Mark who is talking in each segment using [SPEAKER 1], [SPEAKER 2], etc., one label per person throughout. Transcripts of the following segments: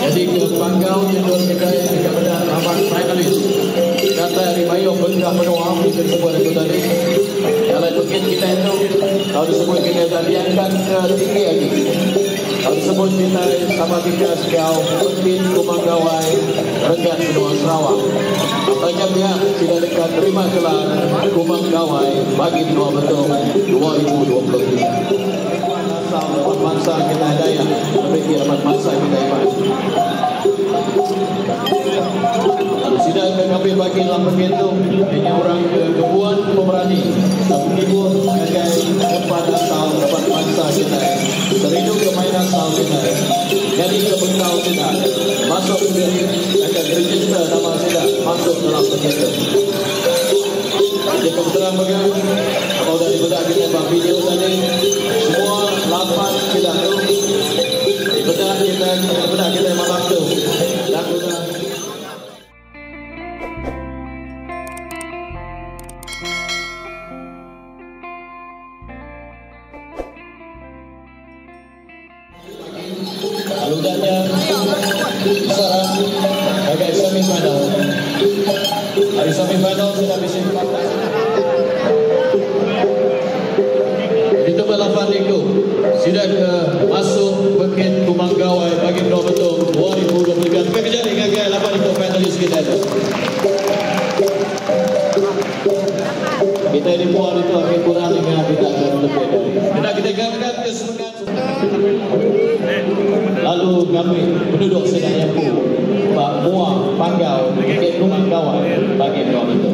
[SPEAKER 1] Jadi ke Panggau judul kita yang kepada lawan finalis. Kata Rimayo benda penuh bisa disebut itu tadi. Kalau mungkin kita itu kalau disebut kita tadi angkat ke tinggi lagi. Kalau disebut kita sama kita sejauh mungkin Kumanggawai Regat Benua Sarawak. Banyak pihak tidak dekat terima gelar Kumanggawai bagi Benua Betong 2023. Dapat masa kita daya, lebih dapat masa kita iman. Lalu sidang PKP bagi dalam begitu hanya orang kebuan pemberani tapi ibu sebagai tempat asal dapat masa kita serindu kemainan asal kita jadi kebengkau kita masuk akan register nama kita masuk dalam begitu. Jadi kebetulan bagaimana kalau dari bedak kita buat video tadi semua 8 kita tu bedak kita malam tu dan sudah aludanya sekarang agak semifinal. Hari semifinal sudah bisa dipakai. Itu balapan itu sudah masuk Bukit Kumanggawai bagi Benua Betong 2023. Kita kejar dengan 8 itu finalis kita itu. Kita di bawah itu akan kurang dengan kita akan lebih dari. Kita gabungkan kesemuanya. Lalu kami penduduk sedang Pak Mua Panggau Bukit Kumanggawai bagi Benua Betong.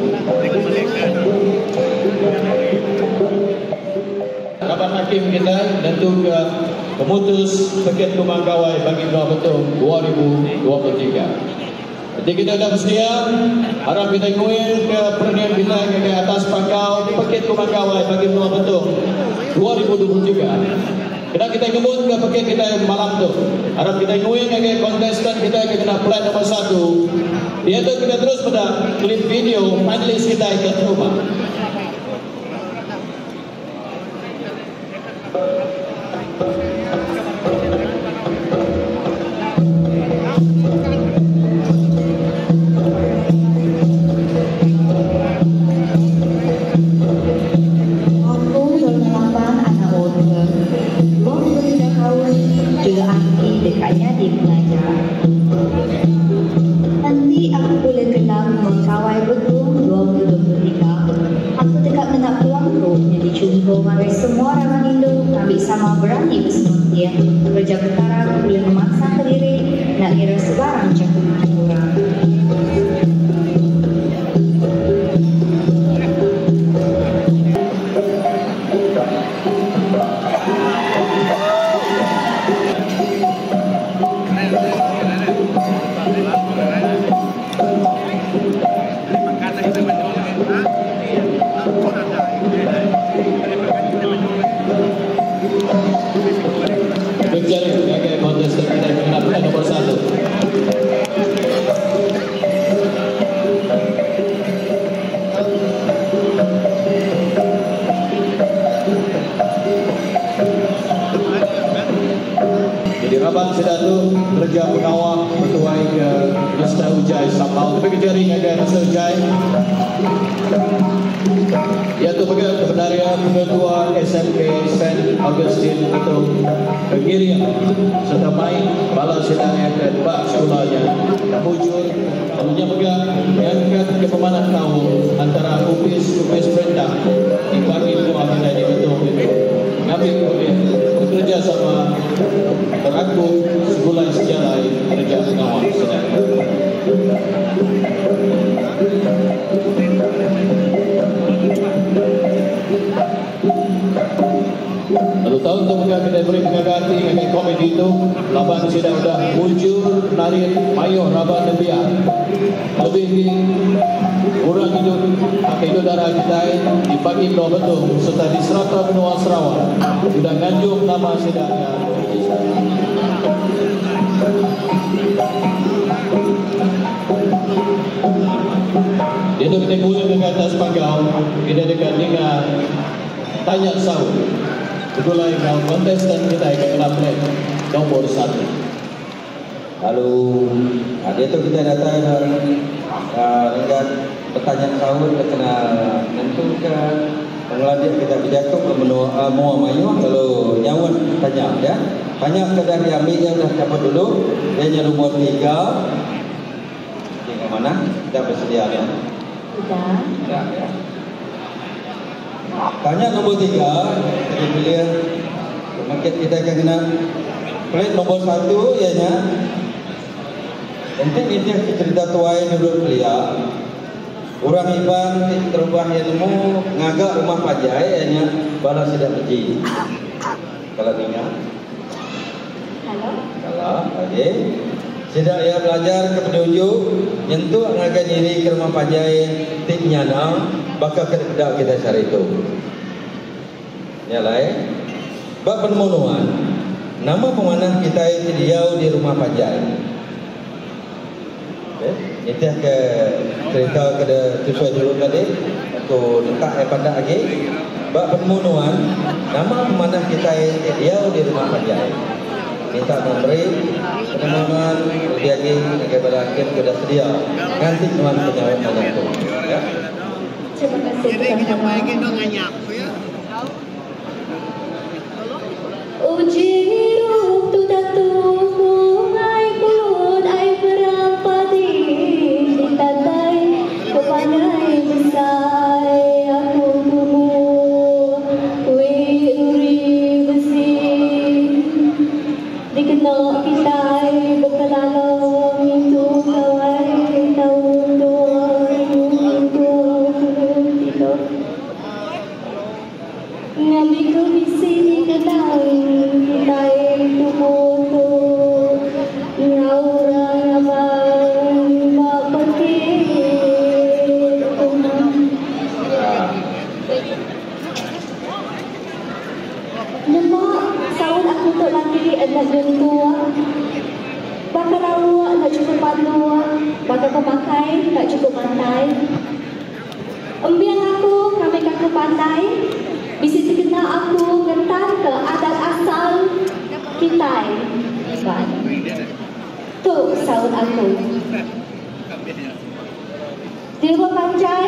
[SPEAKER 1] Rapat hakim kita tentu ke pemutus Bukit Kumanggawai bagi Benua Betong 2023. Jadi kita dah bersedia, harap kita ingin ke perniagaan kita ke atas Panggau Bukit Kumanggawai bagi Benua Betong 2023. Kita ingin ke Bukit kita malam tu. Harap kita ingin ke kontestan kita kena plan nombor 1. Dia tu kita terus pada klip video finalis kita ke rumah.
[SPEAKER 2] Semua orang Indo ambil sama berani bersemangat kerja perkara boleh memaksa diri nak kira sebarang cakupan orang.
[SPEAKER 1] Sedatu kerja pengawal bertuai ke Mr. Ujai Sambal tapi kejaring ada Mr. Ujai iaitu kebenaran Ketua SMP St. Augustine atau Kegirian serta main bala sedang yang kedua sekolahnya hujur lalunya pegang yang ke pemanah tahu antara Upis Brenda dibagi dua kita di betul itu kami kemudian bekerja sama teraku sebulan sejarah kerja pengawal sedang. Lalu tahun itu kita beri pengganti dengan komedi itu laban sudah muncul narik mayo raban lebih lebih kurang hidup pakai itu darah kita dibagi Benua Betong serta di Serata Benua Sarawak sudah nganjung nama sedangnya. Itu kita guna ke atas Panggau kita dekat dengan tanya sahur itulah yang kontestan kita yang kena plan nomor 1.
[SPEAKER 3] Lalu dia tu kita datang dengan pertanyaan sahur kita kena menentukan pengelola kita berjatuh ke mua mayu kalau nyawan tanya ya. Banyak kedai ambil yang dah dapat dulu dia nombor 3. Yang mana? Kita bersedia ya. Sudah ya. Tanya nombor 3 kita pilih market kita akan kena plate nombor 1 ianya nanti dia cerita tuai dulu belia orang iban terubah ilmu ngagak rumah pajai ianya balas tidak berji kalau tinggal kalau oke tidak ya belajar ke penunjuk nyentuh ngagak diri ke rumah pajai tiknya bakal kerja kita cari itu ya lain bab penemuan nama pemanah kita itu diau di rumah pajai. Itu ke cerita ke sesuai dulu tadi aku letak pada lagi bab penemuan nama pemanah kita itu diau di rumah pajai. Minta memberi penemuan lebih lagi kepada hakim sudah sedia nanti tuan penjawab banyak tu ya.
[SPEAKER 2] Terima kasih teman-teman. Uji ruh tu datuh ai pun ai berampati ditatai kepanai besai aku tubuh uri besi dikenal kita berkenalan itu kawai tahun 2023 ngambil komisi dikenal kita itu foto orang abang bapak Lemak sahut aku untuk lagi anak gentua bakal awak tak cukup panua bakal pemakai tak cukup pantai ambil aku kami kaku pandai bisa terkenal aku ngentar ke adat asal kita Iban tu sahut aku di rumah panjai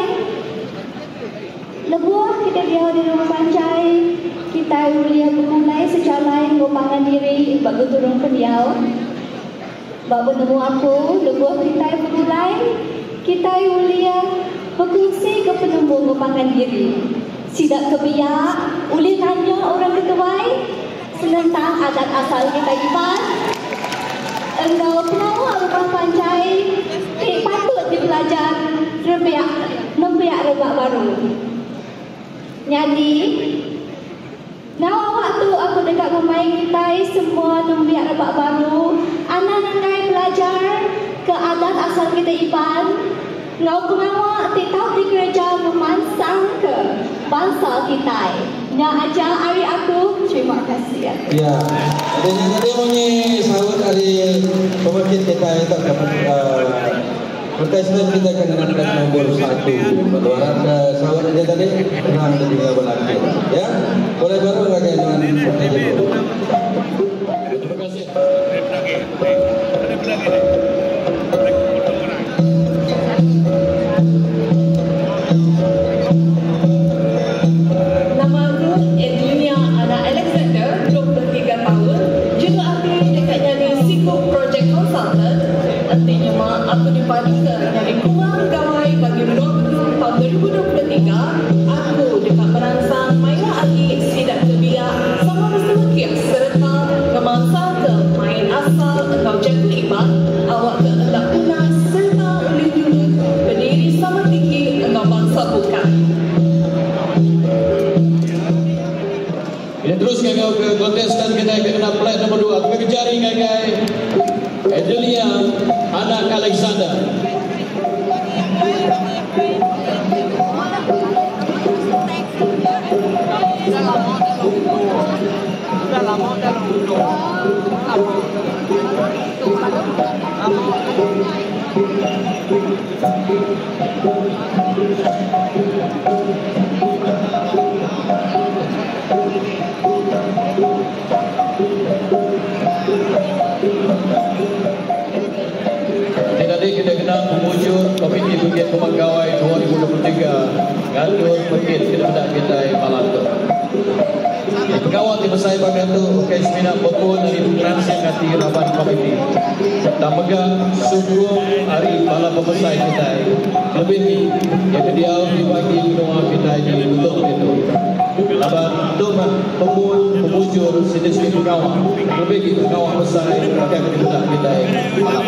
[SPEAKER 2] lebuah kita dia di rumah panjai kita ulia bermulai secara lain gopangan diri bagi turun ke dia baru nemu aku lebuah kita bermulai kita ulia berfungsi ke penemu gopangan diri tidak kebiak uli tanya orang ketuai tentang adat asal kita Iban engkau penawar rumah panjai patut dipelajar membiak rebak baru jadi waktu aku dekat pemain kita semua membiak rebak baru anak-anak belajar ke adat asal kita Iban ngau pengawak tak tahu di gereja memansang ke bangsa kita yang ajar hari aku terima kasih
[SPEAKER 3] ya dengan tadi bunyi sahut hari pemikir kita itu dapat pertanyaan kita akan dengan kelas nombor 1 berdoaran sahut aja tadi pernah ketiga berlaku ya boleh baru lagi dengan pertanyaan dulu
[SPEAKER 1] Terima kasih.
[SPEAKER 4] Nama aku Edlinia Ana Alexander, 23 tahun. Juga aktif dekat jadi Sikup Project Consultant. Artinya aku dipanggil jadi keluar gawai bagi menurut tahun 2023. Aku dekat merangsang mainlah lagi sidak kebiak sama bersama kias serta kemangsa ke main asal atau jatuh ibat awak ke hendak punas serta ulih dulu berdiri sama tinggi atau bangsa bukan.
[SPEAKER 1] Kita teruskan kau ke kontestan kita kena plat nombor 2. Aku kejar ingai Edelia anak Alexander. Pemegawai 2023 Gandur Pekit kepada kita malam itu. Pegawai di Besar bagian itu Oke Semina Pepun dari Transit Nanti Raban Komiti tak megang sungguh hari bala pembesar kita lebih ni yang kediau dibagi doa kita ini betul itu laban itu pemujur sedikit pegawai lebih kita pegawai besar akan kita malam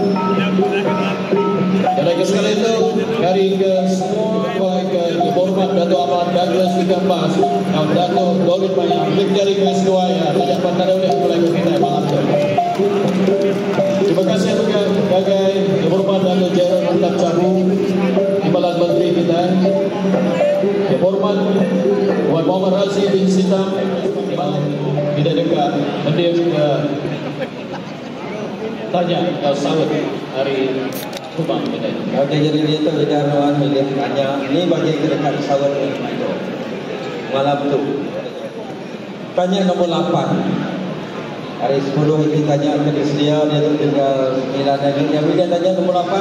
[SPEAKER 1] dan lagi sekali itu hari ke semua baik ke hormat Dato' Ahmad Douglas Dikambas yang Dato' Dorit Mayang Victory Grace Kuaya banyak pandang oleh keluarga kita malam itu. Terima kasih juga sebagai hormat Dato' Jeron Antap Cahu Timbalan Menteri kita hormat Wan Muhammad Razi bin Sitam tidak dekat mendir tanya sawit hari Subang kita.
[SPEAKER 3] Okey, jadi dia tu kita nuan milih tanya ini bagi dekat sawit itu. Malam tu. Tanya nombor 8. Hari 10 ini tanya ke dia tu tinggal 9 lagi. Yang dia tanya nombor 8.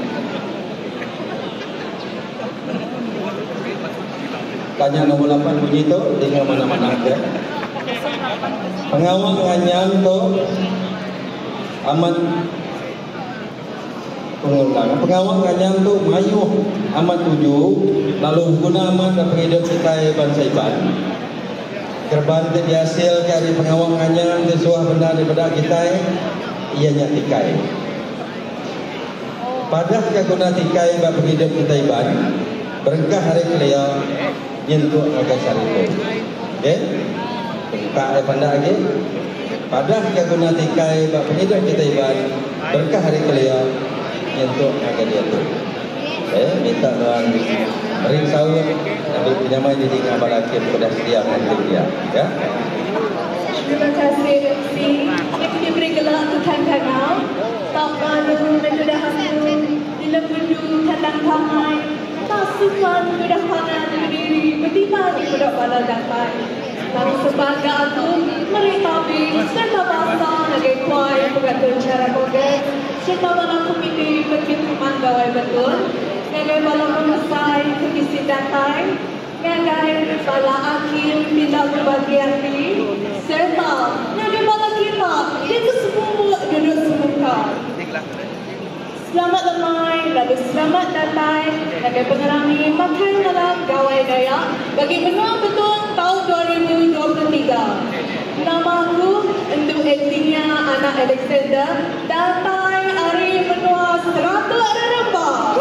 [SPEAKER 3] Tanya nombor 8 bunyi tu dengan mana-mana aja. Pengawal nganyam tu amat pengawal nganyam tu mayuh amat 7 lalu guna amat dan penghidup kita bangsa Iban kerban dihasil dari pengawal nganyam sesuah benda daripada kita ianya tikai pada guna tikai bab penghidup kita Iban berkah hari kelihatan nyentuh agak sari itu okay? Tak pandai lagi pada guna tikai bab penghidup kita Iban berkah hari kelihatan untuk agak dia tu. Minta tuan ring sahur ambil pinjaman di tinggal balakim kepada sedia nanti dia. Ya.
[SPEAKER 4] Terima kasih MC. Yang diberi gelar Tuhan Kanal. Tak malu mendudah hasil bila mendu kandang kamai. Tak sukan mudah panah berdiri bertiba di budak bala datai. Lalu sebagai aku meritapi serta bahasa lagi kuai pengatur cara kongres serta bala komiti berkit pemandawai betul ngagai bala pemesai kekisi datai ngagai bala akhir bila berbagi hati serta ngagai bala kita itu semua duduk semuka. Selamat lemai, lalu selamat datang ngagai pengerami makan dalam gawai daya bagi benua betul tahun 2023. Nama aku untuk editingnya anak Alexander datang hari benua 100 rempah.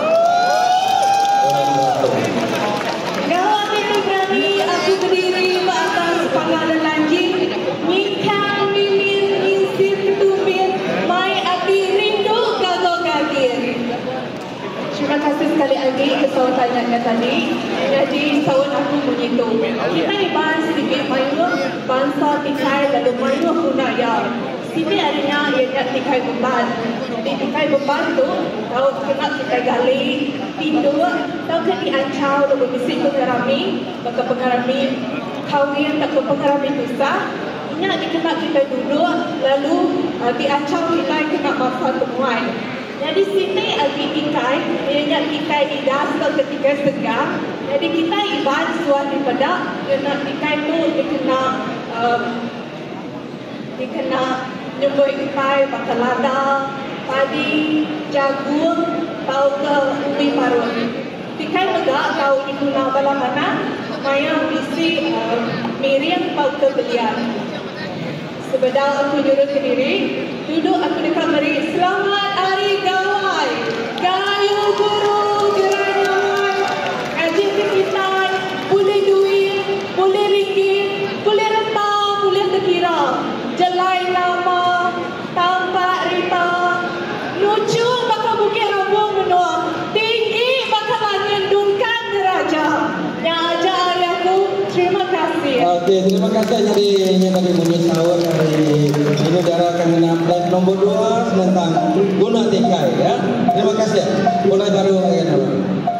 [SPEAKER 4] Gawat itu berani aku berdiri ke atas pangkalan lanjut nyikang mimin ngisi ketupin mai hati rindu kagok kagir. Terima kasih sekali lagi ke sawat tanya tadi. Jadi sawat aku bunyi tu. Kita ni bahas sedikit mayu bangsa tikai lalu mayu punaya. Sini adanya ia tikai beban. Jadi tikai beban tu kalau kena kita gali pintu, tahu ke diancau lalu bisik pengarami, maka pengarami kahwin tak ke pengarami susah. Ini dikena kita duduk lalu diancau kita kena masa temuan. Jadi sini lagi tikai, ianya tikai idas atau ketika segar. Jadi kita iban suat daripada kena tikai tu dikena nyumbui tikai pakai lada, padi, jagung, tahu ke umi parut. Tikai megak tahu diguna bala mana, maya bisi miriam tahu ke belian. Sebedang aku jurut ke diri, duduk aku dekat mari. Selamat Hari Gawai, Gayu Guru Gerangan, ajik kita, boleh duit, boleh ringgit, boleh rentang, boleh terkira. Jelai nama, tampak rita, lucu bakal bukit rambung menua, tinggi bakal nyendungkan derajat. Yang ajar hari aku, terima kasih.
[SPEAKER 3] Okey, terima kasih. Jadi ini tadi bunyi sahur dari ini darah kengenam dan nombor 2 tentang guna tikai ya. Terima kasih. Mulai baru lagi nama.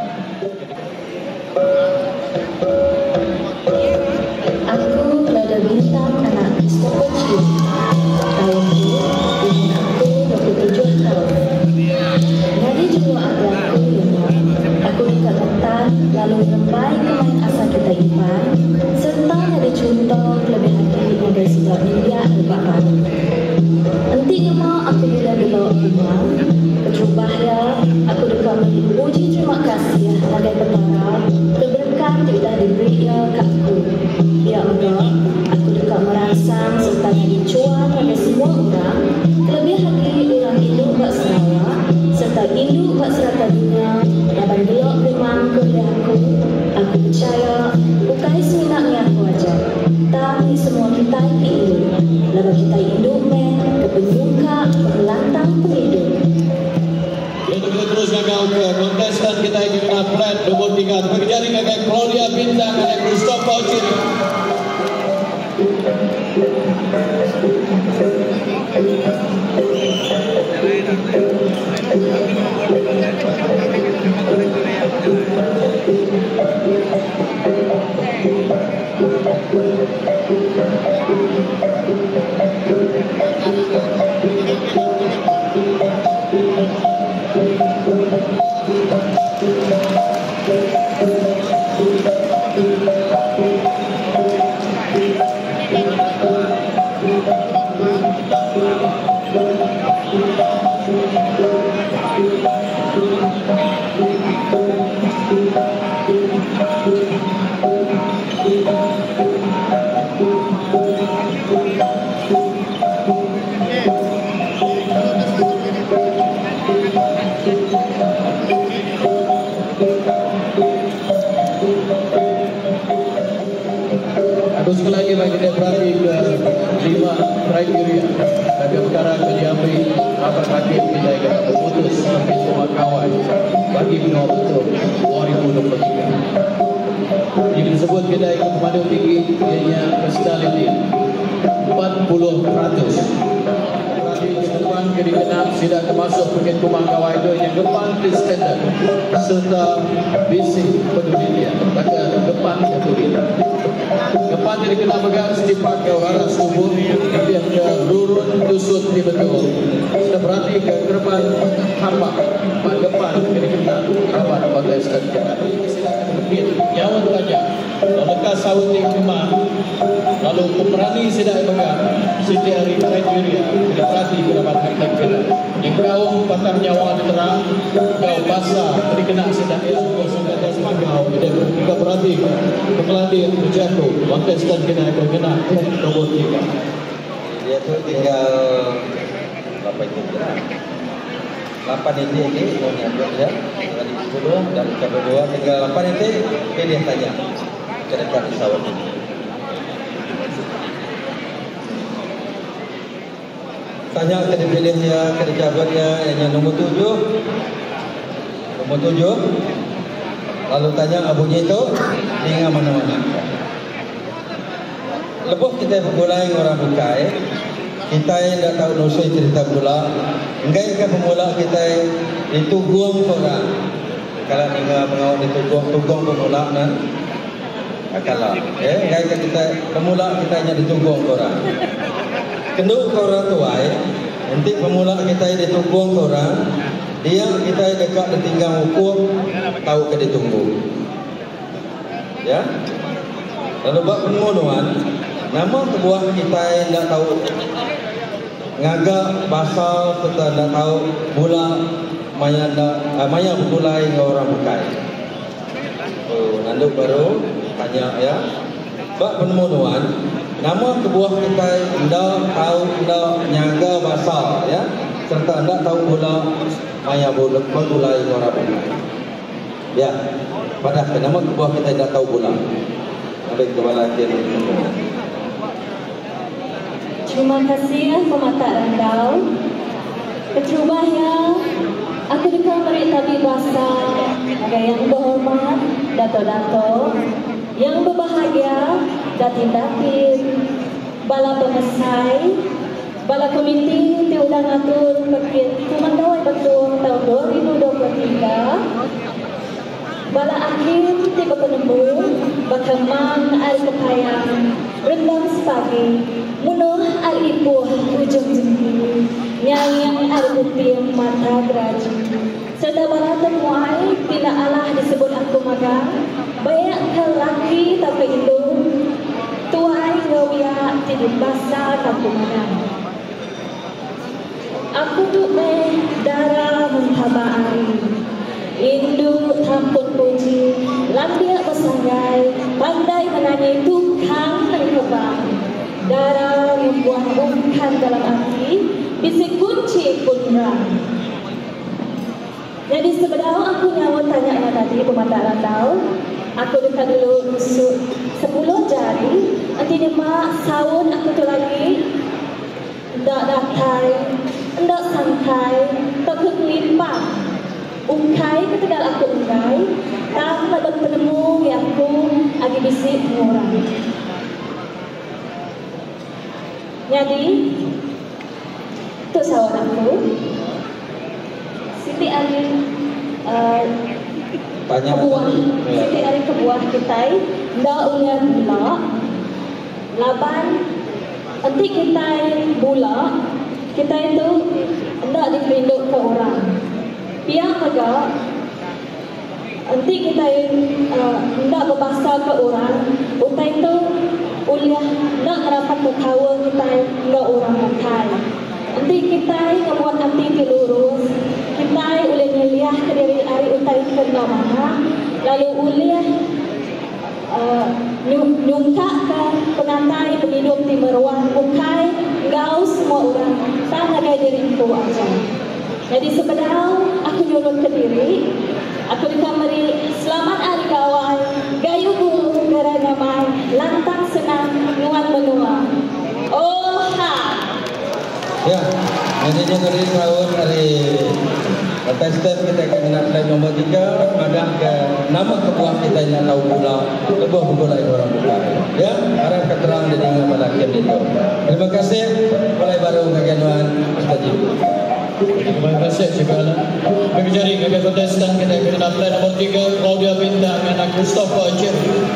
[SPEAKER 2] Aku berada bintang anak Christopher Chiu. Tahun itu, usia aku 27 tahun. Dari jumlah aku yang bunga. Keterubahnya, aku dekat memuji terima kasih sebagai perkara keberkahan tidak diberinya ke aku. Ya Allah, aku dekat merangsang serta dicuan pada semua orang, terlebih lagi orang induk buat Sarawak serta induk buat serata dunia. Laban gelap memang kepada aku percaya bukan seminaknya aku ajar, tapi semua kita induk. Laban kita induk ke penyuka, pelantang, penghidup.
[SPEAKER 1] Kita terus gagal ke kontestan kita yang kena flat nombor 3. Bagi jari kakak Claudia Bintang dan Mustafa Ciri. Aku sekali lagi bagi dia berarti ke 5 kriteria bagi perkara yang diambil apa hakim kita yang memutus sampai semua kawan bagi menolak betul 2023. Ini disebut kita yang pemandu tinggi ianya personality 40%. Depan ke dikenal tidak termasuk Bukit Kumang Kawai itu yang depan standard serta basic penelitian maka depan ketulisan depan yang dikenal pegang dipakai waras tubuh kemudian ke rurun tusut di betul sudah berarti ke depan hamba pada depan yang dikenal rapat kontestan nyawa saja lekas sawit yang memang lalu pemberani tidak pegang setiap hari kriteria tidak berarti dapat hakim kita yang kau patah nyawa diterang kau basah dikenal sedang ilmu sebatas magau tidak berarti pemelatih berjatuh kontestan kita akan kena nomor 3
[SPEAKER 3] dia tu tinggal berapa itu kira 8 ini mau nyampe ya dari 10 dan kedua tinggal 8 ini pilih tanya ke dekat pesawat ini. Tanya ke dipilihnya, ke dijabatnya yang nomor 7. Nomor 7. Lalu tanya abunya itu tinggal mana-mana. Lepas kita bermulai orang bukai, kita yang tak tahu nusai cerita pula, enggak ke pemula kita ditugung orang. Kalau tinggal mengawal ditugung pemula nan, akalah. Enggak kita pemula kita hanya ditugung orang. Kenduk orang tuai, nanti pemula kita ditugung orang, dia kita dekat ditinggal hukum, tahu ke ditunggu. Ya. Lalu buat pengunuan, nama sebuah kita yang tak tahu ngagak basal serta tak tahu mula maya bermulai dengan orang bukai. Nanduk baru tanya ya. Buat pengunuan, nama sebuah kita tidak tahu tidak nyaga basal ya, serta tidak tahu mula maya bermulai dengan orang bukai. Ya. Padahal nama sebuah kita tidak tahu pula. Baik, kepala akhir.
[SPEAKER 2] Terima kasih pemataan kau. Keterubahnya, aku dekat meritabi bahasa ada yang berhormat, dato-dato, yang berbahagia, datin-datin, bala pemesai, bala komiti diundang atur Pemandawai Betul tahun 2023. Bala akhir tiba penemu bakemang al kepayang rendang sepagi munuh al ipuh ujung jengki nyayang al kutim mata beraji serta bala temuai tidak Allah disebut aku magang banyak lelaki tapi itu tuai ngawia tidak basah kampung magang Aku duk darah menghabari, induk tampun puji, lambiak bersangai, pandai menangi tukang dan kebang. Darah membuat bukan dalam hati, bisik kunci pun rang. Jadi sebenarnya aku nyawa tanya tadi pemandangan tahu. Aku dekat dulu rusuk 10 jari. Nanti mak sahun aku tu lagi. Ndak datai, ndak santai, tak kelimpah. Ungkai ketegal aku ungkai. Tanpa bertemu yang aku lagi bisik orang. Jadi tu sahun aku. Siti Ali kebuah, Siti Ali kebuah kita, ndak ulian gula, laban, nanti kita bula, kita itu ndak dipinduk ke orang. Pihak agak, nanti kita ndak berbahasa ke orang, utai itu uliah ndak rapat ke kawan kita ndak orang makai. Nanti kita membuat hati lurus, kita uliah nyeliah ke diri hari utai kena mana, lalu uliah nyungkak ke pengantai penghidup di meruang bukai gau semua orang, tak ada diri itu aja. Jadi sebenarnya aku nyuruh ke diri, aku dikamari selamat hari kawan, gayu guru gara namai, lantang senang nuan menua. Oh ha.
[SPEAKER 3] Ya, ini dari tahun dari Pesta kita akan nak nombor 3, madah ke nama kebuah kita yang tahu pula lebih memulai orang bukan. Ya, harap keterang dan ingat pada akhir itu. Terima kasih. Mulai baru kagian Ustaz Jim.
[SPEAKER 1] Terima kasih segala. Bagi jari kami kontestan kita akan apply nombor 3 Claudia Binta dengan Christopher Jim.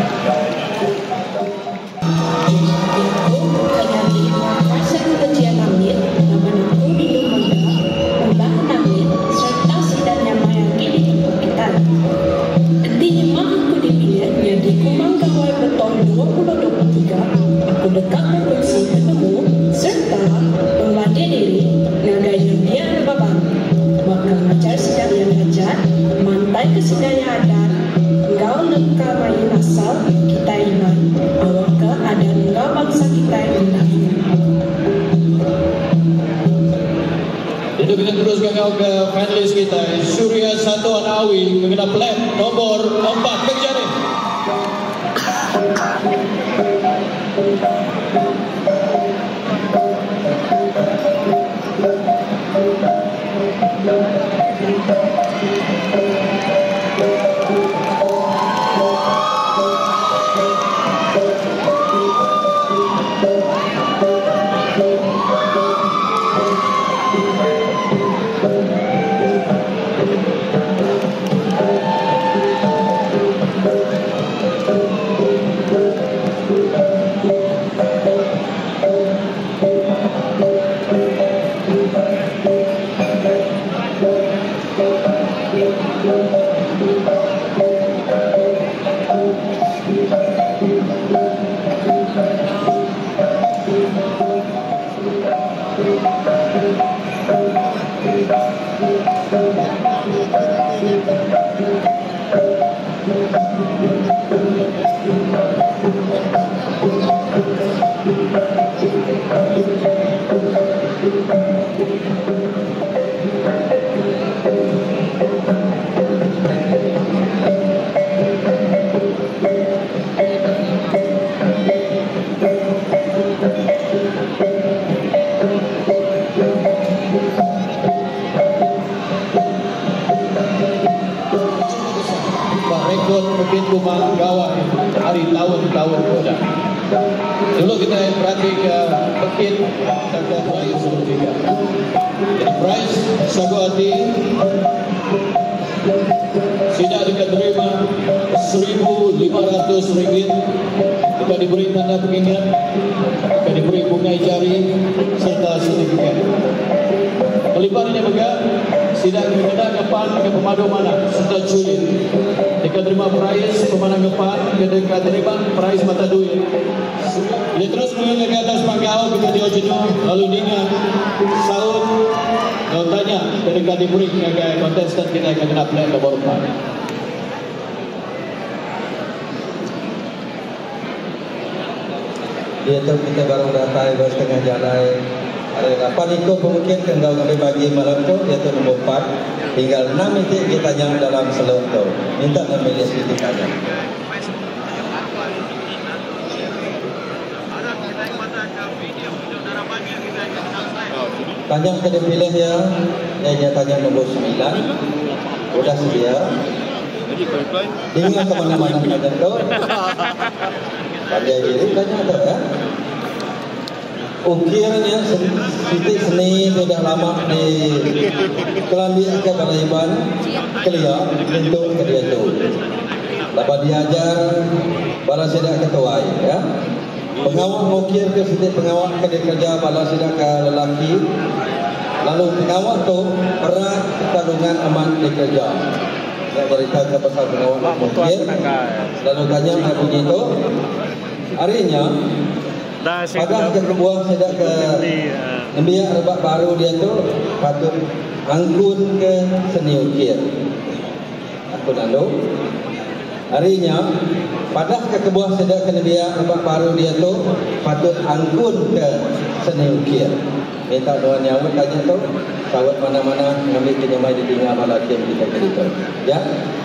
[SPEAKER 5] Rasa kebencian langit, nama aku hidup muda, ubah langit, serta sedarnya mayangi di tempat kita. Artinya mak aku dipilih, jadi kumang gawai beton 2023, aku dekat berfungsi ketemu, serta membaca diri, ngagayun dia babang, bakal ngajar sidang yang hajat, mantai ke sidang yang adat, engkau lengkap main asal, kita iman, awak ke ada engkau bangsa kita yang lain.
[SPEAKER 1] Itu kita teruskan ke finalis kita Surya Satu Anawi mengenai plat nomor 4 kejari. Pemimpin Kumang Gawai hari tahun-tahun muda. Dulu kita perhatikan Pekit Taka Prize sepertiga. Prize Sagu Hati tidak diterima RM1,500. Kita diberi tanda pengingat, kita diberi bunga jari serta sertifikat. Melibatnya juga sidang kepada kepan ke pemadu mana serta cuit. Jika terima prize pemenang kepan, ketika terima prize mata duit. Dia terus mengenai ke atas panggau kita dia jenuh lalu dengan saud kau tanya ketika diberi ke kontestan kita akan kena play nomor 4.
[SPEAKER 3] Dia tu kita baru datang setengah jalan. Ada 8 ikut mungkin kalau kami bagi malam tu dia tu nombor 4. Tinggal 6 itu kita tanya dalam slot tu. Minta memilih sedikit aja. Tanya kita pilih ya. Dia tanya nombor 9. Sudah sedia. Tinggal ke mana-mana tanya tu. Tanya diri tanya tu ya. Ukirnya titik seni sudah lama di Kelambi ke Balaiban Kelia untuk kedua itu. Dapat diajar bala sidak ketuai ya. Pengawal mukir ke titik pengawal kerja bala sidak ke lelaki. Lalu pengawal tu berat pertarungan aman di kerja. Saya berita ke pasal pengawal mukir. Lalu tanya aku itu. Harinya pada kebuah sedak ke Nembiak rebak baru dia tu patut angkut ke seni ukir. Aku lalu harinya pada kebuah sedak ke Nembiak rebak baru dia tu patut angkut ke seni ukir. Minta doa nyawa tanya tu sawat mana-mana ngambil penyamai di tinggal balakim kita cerita. Ya.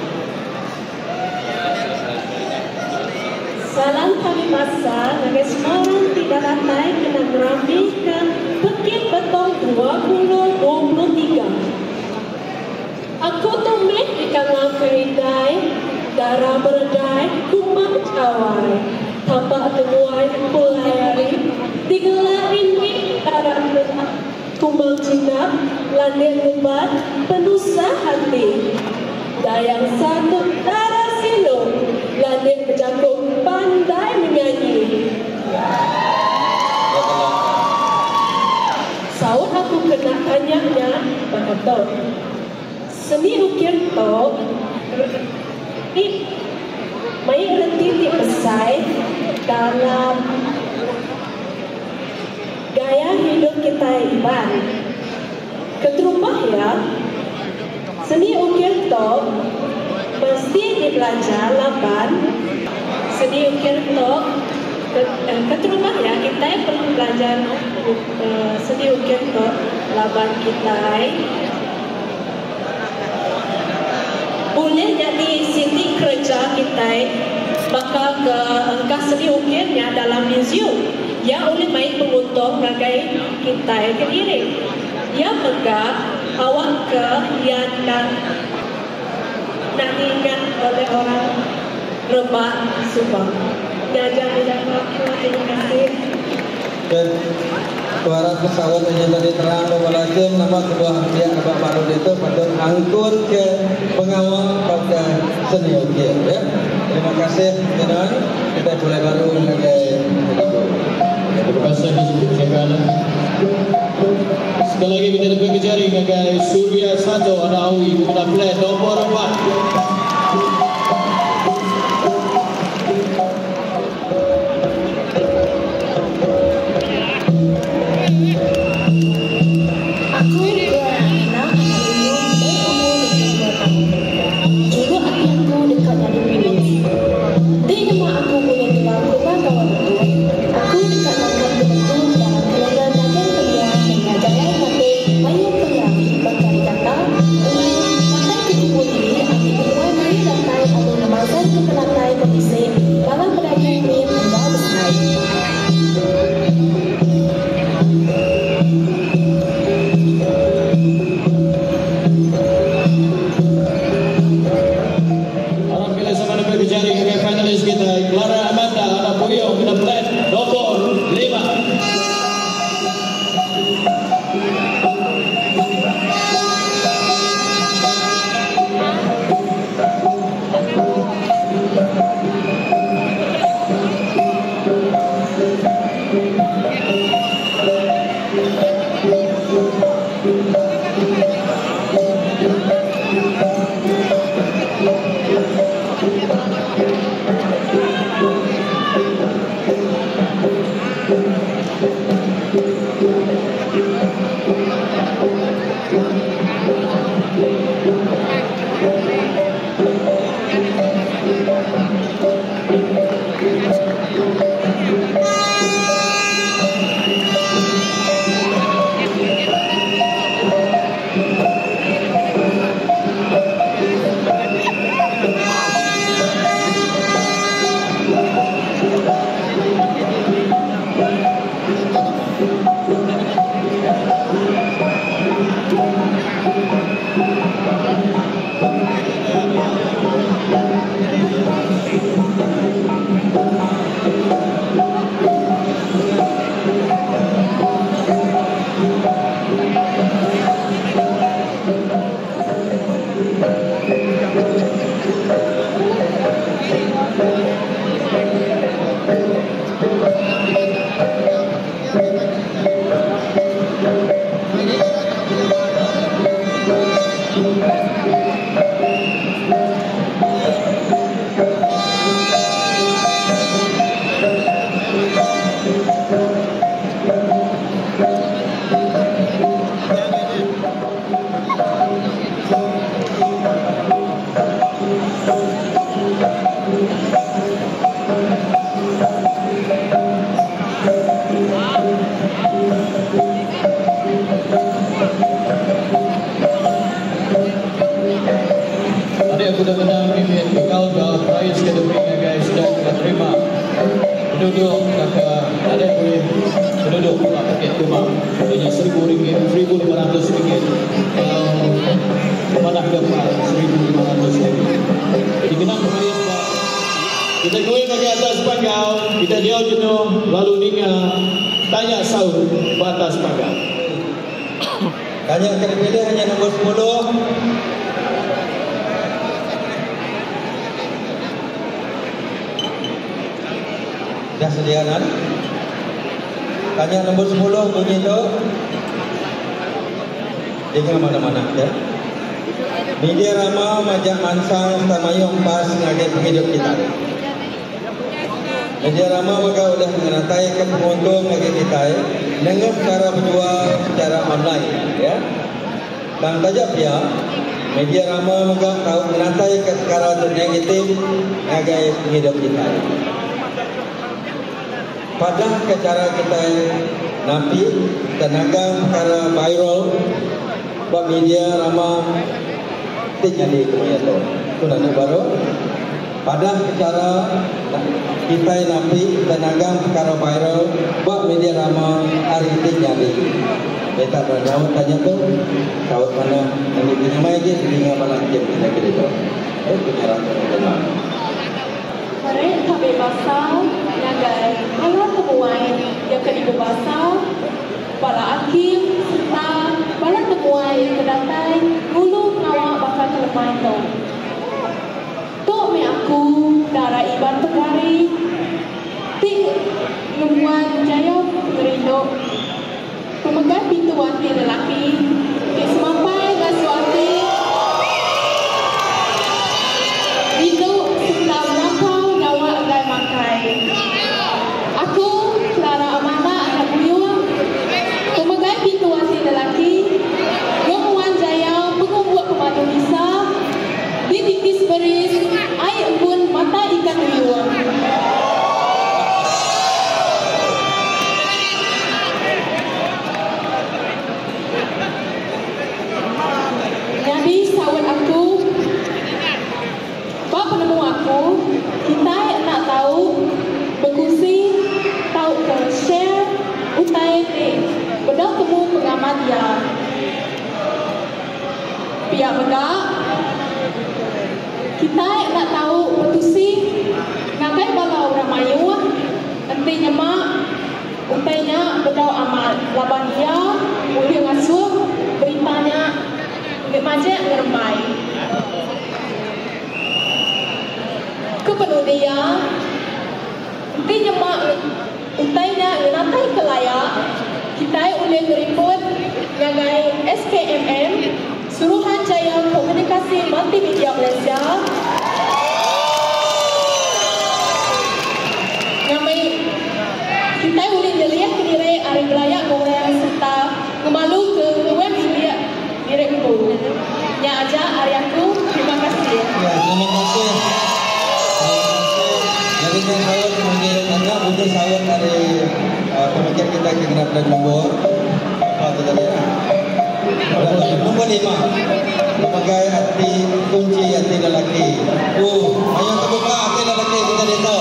[SPEAKER 5] Salam kami masa, bagi semua orang tidak lantai kena merambi ke Bukit Betong 2023. Aku tumbuh di kalangan peridai, darah berdai, kumbang cawai, tampak temuai pulayari, digelar ini darah berat, kumbang jinap, landir lebat, penusa hati. Dayang satu darah silu, landir berjangkung pandai menyanyi. Saud aku kena tanyanya berkata, seni ukir tu mai reti dipesai dalam gaya hidup kita Iban. Keterubah ya, seni ukir tu mesti dibelajar laban. Seni ukir tu keterubah ya, kita perlu belajar seni ukir tu laban kita. Boleh jadi siti kerja kita bakal ke angka seni ukirnya dalam museum. Ya oleh main penguntung bagai kita kediri. Ya megah awak ke yang nak diingat oleh orang Rebak Subang. Jajan terima kasih.
[SPEAKER 3] Dan suara pesawat yang tadi terang Balakim nama sebuah pihak Rebak Baru itu patut angkut ke pengawal pada seni ukir ya. Terima kasih teman. Kita mulai baru lagi.
[SPEAKER 1] Terima kasih sekali. Sekali lagi kita dapat kejaring dengan Surya Santo Anawi guna flat nomor 4.
[SPEAKER 5] Aku
[SPEAKER 1] Penduduk ada boleh penduduk paket rumah hanya RM1.000, RM1.500. Pemanah gempa RM1.500. Dikenang kembali sebab kita goyang ke atas pangkal, kita jauh jenuh, lalu ningal tanya sahur ke atas pangkal.
[SPEAKER 3] Tanya terpilih hanya nombor 10. Dah sedia kan? Tanya nombor 10 bunyi tu. Jangan mana-mana ya. Media Rama majak mansang tamayong pas ngaget hidup kita. Media Rama maka udah mengenai ke penguntung ngaget kita dengan cara berjual secara online ya. Dan tajak ya. Media Rama maka tahu mengenai ke perkara negatif ngaget hidup kita. Pada cara kita napi tenaga perkara viral buat media Rama jadi kemudian itu nanti baru pada cara kita napi tenaga perkara viral buat media Rama hari ini jadi kita berjawab tanya tu tahu mana yang punya main tinggal malam jam kita kira itu punya rasa tenang.
[SPEAKER 4] Mari kami basah nagai alat temuan yang kedua basah bala akhir serta bala temuan yang kedatai dulu ngawak bakal terlepas itu. Tok me aku darah iban pegari ting nemuan jaya merindo pemegang pintu wakil lelaki di semampai gaswati itu serta melakau dawa agai makai. Aku Clara Amanda anak buyung pemegang pintu wakil lelaki Gomuan Jaya pengubuat pemadu bisa di tikis beris air embun mata ikan buyung. Jadi sawat aku Pak penemu aku kita nak tahu berkusi tahu ke share utai bedah temu pengamat dia pihak bedah kita nak tahu berkusi ngakai bala orang mayu nantinya mak utainya bedah amat laban dia boleh ngasuh beritanya majak ngeremai kepenuh dia nantinya mak utainya ngenatai ke layak kita boleh ngeriput ngagai SKMM Suruhan Jaya Komunikasi Multimedia Malaysia ngamai kita boleh dilihat kira hari layak orang serta ngemalu ke web media direct itu nya aja hari aku terima kasih
[SPEAKER 3] ya terima kasih jadi saya kemudian anda butuh saya dari pemikir kita kenapa dan nombor apa tu tadi nombor 5 sebagai hati kunci hati lelaki ayo terbuka hati lelaki kita itu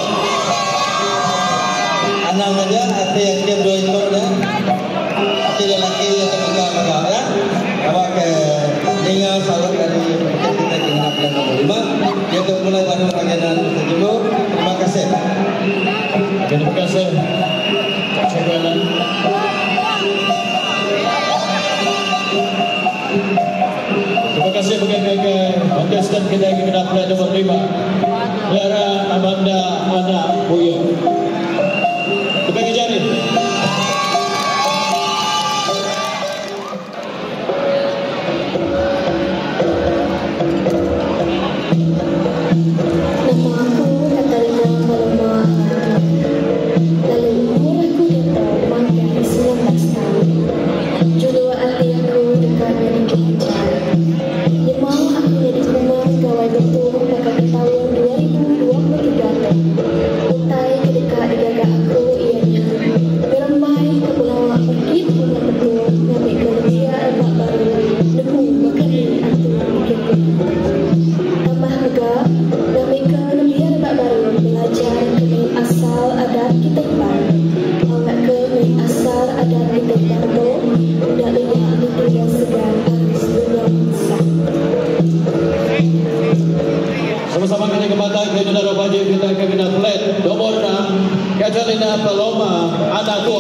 [SPEAKER 3] anak saja hati yang dia dua itu hati lelaki yang terbuka maka ya awak tinggal salut dari pemikir kita kenapa dan nombor 5 dia untuk mulai baru bagian sejumlah terima kasih
[SPEAKER 1] Terima kasih. Sekarang terima kasih bagi kontestan kita yang mendapat nomor 5 Clara Amanda anak buyung. Tepuk jari.
[SPEAKER 2] itu pada tahun 2023. Utai ketika digagah aku ianya beramai ke pulau bukit bunga betul ngambil kerja empat baru nemu makani antu bikin tambah megah ngambil ke lembiar empat baru belajar kami asal adat kita baru awak ke asal adat kita baru udah lihat itu yang segar harus belum sah.
[SPEAKER 1] Sama-sama kita kembali ke Saudara Wajib kita ke bina flat nomor 6 Catalina Paloma anak tua.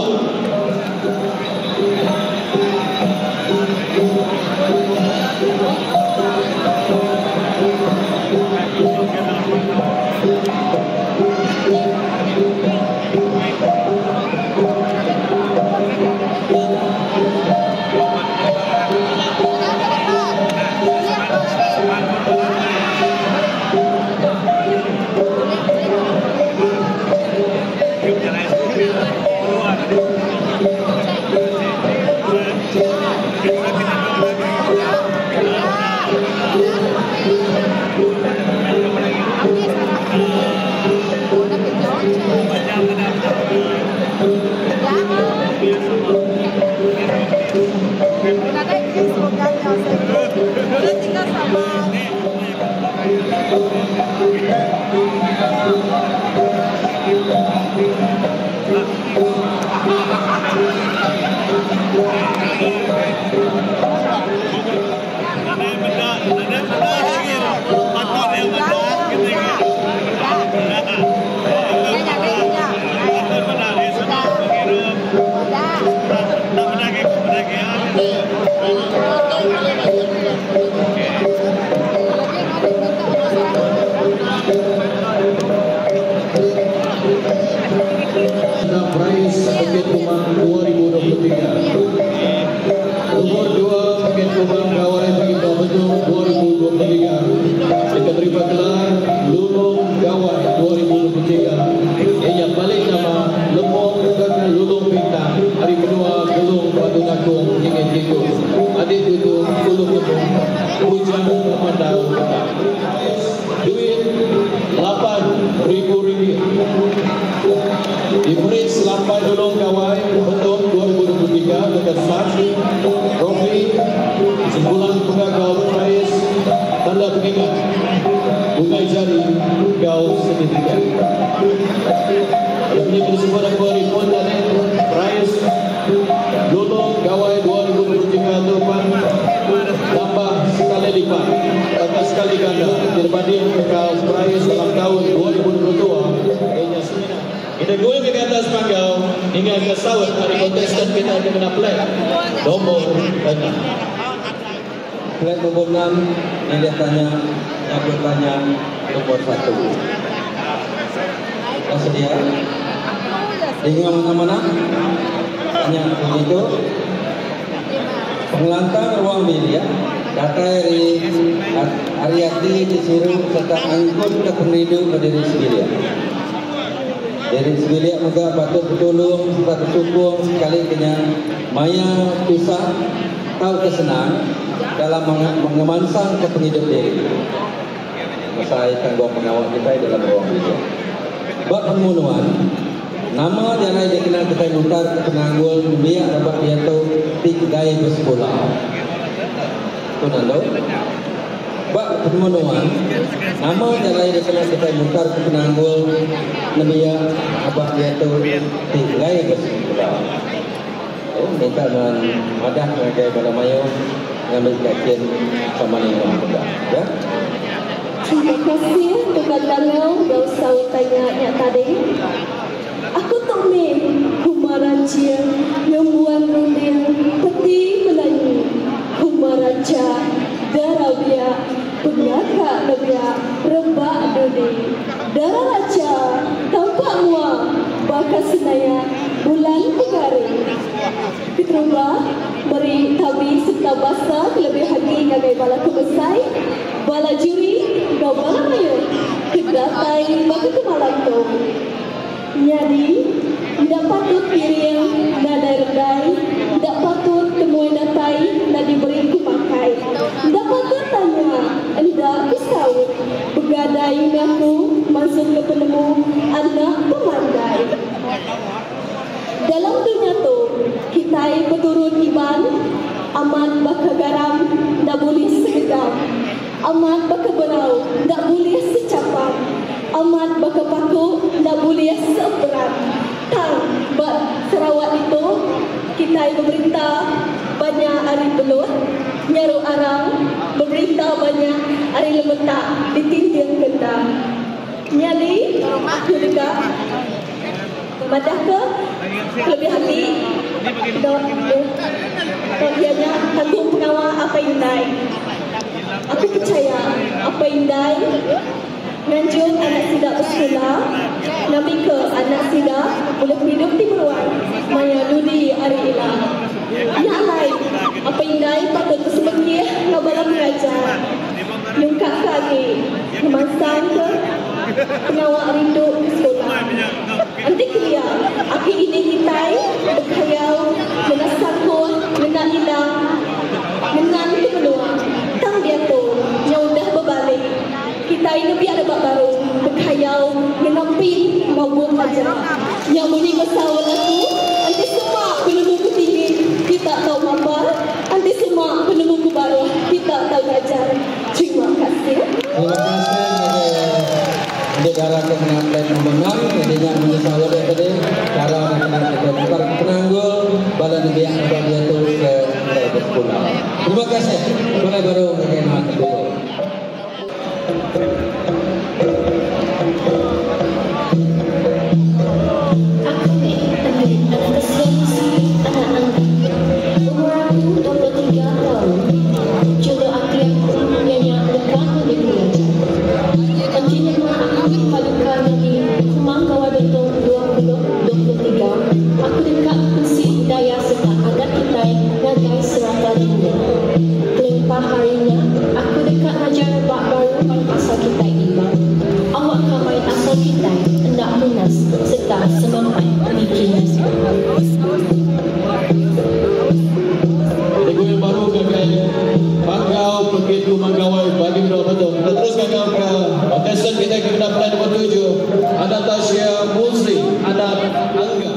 [SPEAKER 1] Prize Bukit Kumang 2023. Nomor 2 Bukit Kumang Gawai Bukit Betul 2023. Yang terima gelar Lulung Gawai 2023. Yang balik nama Lemong Kakak Lulung Bintang. Hari kedua Lulung Batu Nakung hingga Jiku. Adik itu Lulung Lemong. Hujan Memandang. Duit RM8.000. Diberi selampai Lulung Gawai untuk 2023 dekat start trofi sebulan pengagal prize tanda pengingat bunga jari gaul sertifikat. Ini disebut aku report tadi prize Lulung Gawai 2023 itu tambah sekali lipat tambah sekali ganda dibanding gaul prize dalam tahun 2022. Kita goyang ke atas panggal hingga ke sawit hari kontestan kita akan kena flag nomor 6.
[SPEAKER 3] Flag nomor 6 yang dia tanya, yang bertanya nomor 1. Kita sedia? Dengan mana-mana? Tanya begitu. Pengelantang ruang media, data Ariati Cisiru serta angkut ke penridu berdiri Sebilia. Dari Sebilia juga patut bertolong serta bersukung sekali kenyang maya susah tahu kesenang dalam mengemansang ke penghidup diri. Saya tanggung pengawal kita dalam ruang media. Bak pembunuhan, nama jangan dikenal kita mutar ke penanggul dunia dapat dia tahu tiga bersekolah. Tuh nando. Bak pembunuhan, nama jangan dikenal kita mutar ke penanggul dunia dapat dia tahu tiga bersekolah. Minta dengan madah sebagai balamayo mengambil kajian sama dengan muda. Ya.
[SPEAKER 2] Terima kasih dekat danau gak usah tanya tadi. Aku temen Kumaraja yang buan runding peti menanyi. Kumaraja darabia penaka lebia rebak dodi. Darah raja tampak mua bakas senaya bulan pegari. Fitrullah beri tabi serta basa lebih hagi ngagai bala kebesai bala juri kau bala mayu kedatai bagi kemalam tu jadi tidak patut piring nadai redai tidak patut temuai datai nak diberi kumakai tidak patut tanya hendak pisau
[SPEAKER 5] kami aku masuk ke penemu anak pemandai. Dalam dunia tu, kita berturut iman, amat baka garam, tak boleh segedam. Amat baka berau, tak boleh secapam. Amat baka paku, tak boleh seberat. Tang, Sarawak itu, kita berberita banyak hari belut, nyaru arang, berberita banyak hari lemetak, ditindian kendang. Nyali, aku juga madah ke lebih hati bagiannya hantu pengawal apa indai. Aku percaya apa indai nganjur anak sida bersekolah, nabi ke anak sida boleh hidup di beruang maya dudi hari ilah. Ya lain apa indai patut kesemekih ngabala mengajar nyungkak kaki kemasang ke pengawal rindu di sekolah. Nanti kia, aki ini hitai, berkhayal, dengan sakut, dengan hilang, dengan itu berdua. Tang dia tu, yang udah berbalik. Kita ini biar ada baru, berkhayal, dengan pin, maupun aja. Yang boleh bersawal aku, nanti semua penemu tinggi, kita tahu apa. Nanti semua penemu baru, kita tahu ajar. Terima kasih.
[SPEAKER 3] Terima kasih. Di darah kemenangan memenang, jadinya menyesal lebih tadi. Darah kemenangan kita bukan penanggul, badan dia akan jatuh ke bersekolah. Terima kasih. Mulai baru mengenai kedua.
[SPEAKER 5] Aku ni anak kesian anak angkat. Umur aku 23 tahun. Jodoh aku yang punyanya dekat di belajar. Anjingnya aku padukan lagi kumang kawal betul 20-23. Aku dekat kursi daya serta adat kita ngagai serata dunia. Kelempah harinya aku dekat ajar bak baru pasal kita iman. Awak kamai asal kita hendak munas serta semampai pemikiran.
[SPEAKER 1] Lagu yang baru gagal Pangkau begitu menggawai bagi berapa betul. Kita teruskan ke contestant kita ke penampilan nombor 7. Ada Tasya Musri, ada Angga.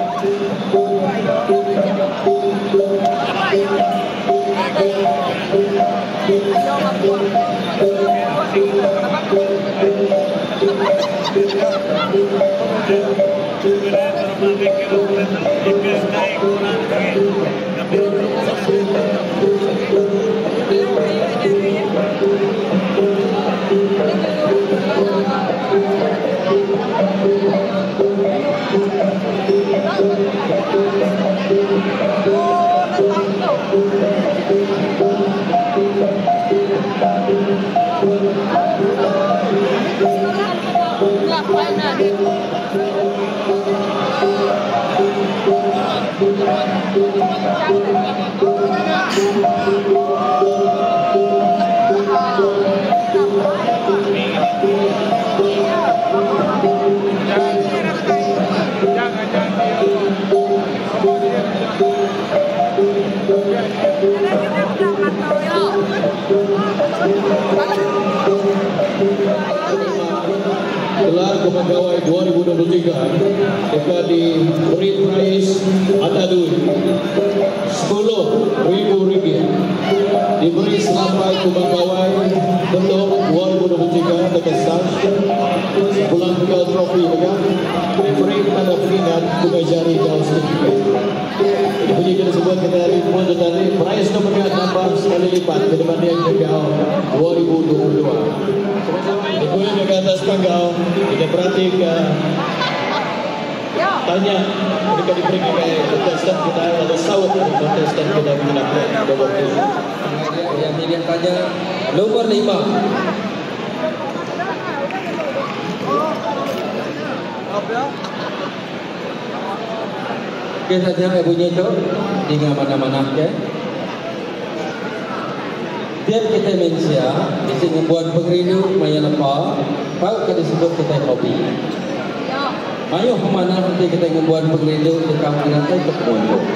[SPEAKER 1] Gelar Kepegawai 2023 dekat diberi prize ada duit RM10,000 diberi sampai Kepegawai bentuk 2023 dekat start pulang ke trofi dekat diberi tanda pengingat bunga jari jauh sedikit. Bunyi kita sebut kita dari pun tadi prize itu menambah sekali lipat ke depan dia Kepegawai 2022. Kemudian ke atas pangkau kita perhatikan tanya mereka diberikan oleh kontestan kita atau sawat kontestan kita menggunakan nomor 7
[SPEAKER 3] yang dia tanya nomor 5. Okey saja bunyi itu dengan mana-mana ke. Tiap kita Malaysia bisa membuat pengerindu maya lepas, kalau kita disebut kita hobi. Mayu kemana nanti kita membuat pengerindu dekat nanti ke pengunjung.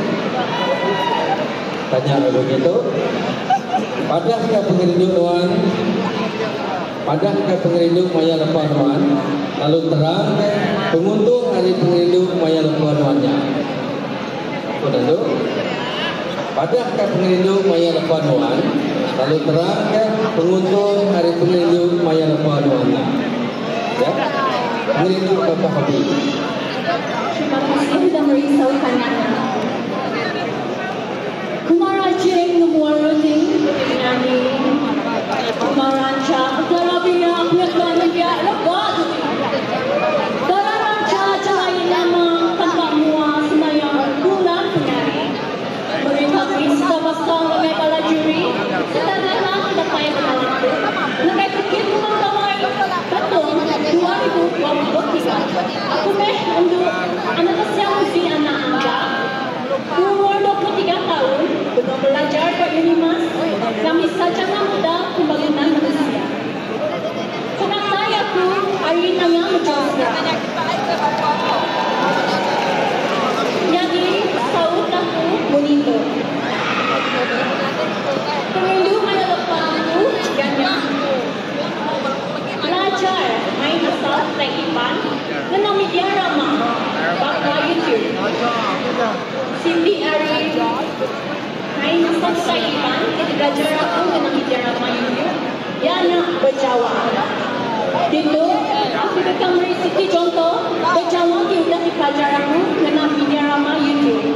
[SPEAKER 3] Tanya begitu. Pada sekali pengerindu tuan, pada Padah ke pengerindung maya lepanuan, lalu terang ke penguntung hari pengerindung maya lepanuannya. Sudah tu? Padah ke pengerindung maya lepanuan, lalu terang ke penguntung hari pengerindung maya lepanuannya. Ya, pengerindung Bapak Habib.
[SPEAKER 2] Terima kasih sudah merisaukannya. Kumarajeng Ngemuaruning Nani Kumaranca Darabia Biakbanaya Lebat Dararanca Cahaya Nama Tanpa Mua Senayang Bulan Penyari Merintami Sedabasang Legai Kala Juri Sedangkan Dapai Penalaku Legai Kekit Kumang Damai Betul 2023 Aku meh untuk anak kesiang usia anak anda umur 23 tahun belum belajar ke Unimas kami sajana muda pembangunan manusia karena saya ku hari nanya mencoba jadi saud aku menito perindu mana lepaku ganya belajar main asal tekipan dan media ramah bakal YouTube Cindy Ari main asal tekipan belajar aku dengan media ramah YouTube ya nak berjawa itu aku dekat merisiki contoh berjawa dia sudah dipelajar aku dengan media ramah YouTube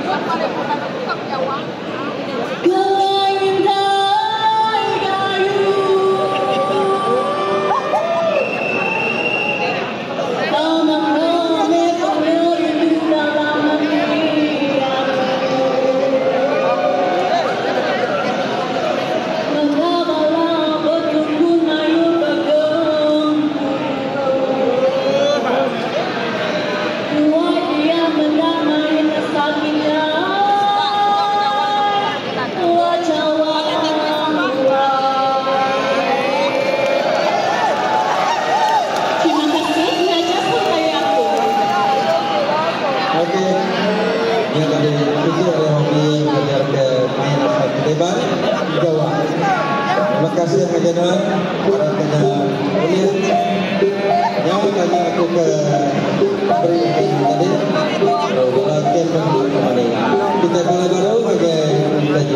[SPEAKER 3] Terima kasih Majanuan para penyanyi ulian yang tadi aku ke beri tadi latihan kembali kita bola baru bagi lagi.